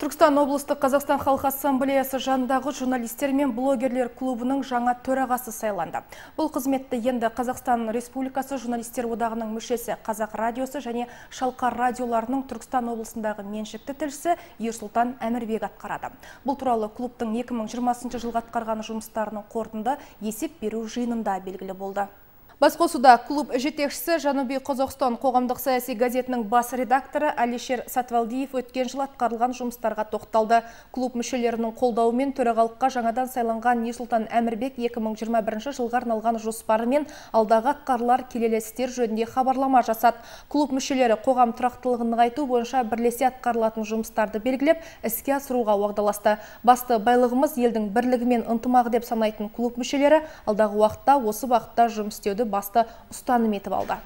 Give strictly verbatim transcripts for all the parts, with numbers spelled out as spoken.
Түркістан облыстық Қазақстан Халқы Ассамблеясы жанындағы журналистер мен блогерлер клубының жаңа төрағасы сайланды. Бұл қызметті енді Қазақстан Республикасы журналистер одағының мүшесі, Қазақ радиосы және Шалқар радиоларының Түркістан облысындағы меншікті тілшісі Ерсұлтан Әмірбек атқарады. Бұл туралы клубтың екі мың жиырмасыншы жылғы атқарған жұмыстарының қорытынды есеп беру жиынында белгілі болды. Басқосуда клуб жетекшісі Жанубий Қазақстан қоғамдық саяси газетінің бас редакторы Алишер Сатвалдиев өткен жыл атқарылған жұмыстарға тоқталды. Клуб мүшелерінің қолдауымен төрағалыққа жаңадан сайланған Ерсұлтан Әмірбек екі мың жиырма бірінші жылға арналған жоспары мен алдағы атқарылар келелі істер жөнінде хабарлама жасады. Клуб мүшелері қоғам тұрақтылығын нығайту бойынша бірлесе атқарылатын жұмыстарды белгілеп, іске асыруға уағдаласты. Басты байлығымыз елдің бірлігі мен ынтымағы деп санайтын клуб мүшелері алдағы уақытта осы бағытта жұмыс істеуді басты ұстаным етіп алды.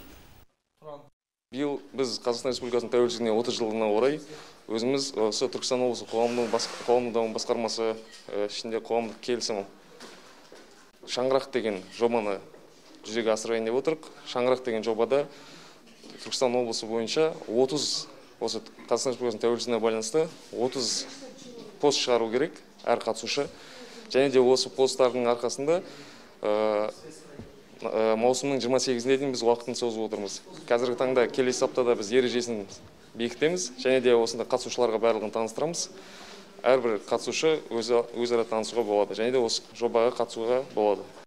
Биыл біз Қазақстан Республикасының тәуелсіздігіне отыз жылдығына орай өзіміз осы Түркістан облысы қоғамдық даму басқармасы ішінде қоғамдық келісім шаңырақ деген жобаны жүзеге асырайын деп отырық. Шаңырақ деген жобада Түркістан облысы бойынша отыз осы Қазақстан Республикасының тәуелсіздігіне байланысты отыз пост шығару керек әр қатысушы. Және де осы посттардың арқасында маусымның жиырма сегізіне дейін біз уақытын созып отырмыз. Қазіргі таңда келесі аптада біз ережесін бекітеміз және де осында қатысушыларға барлығын таныстырамыз. Әрбір қатысушы өзара танысуға болады және де осы жобаға қатысуға болады.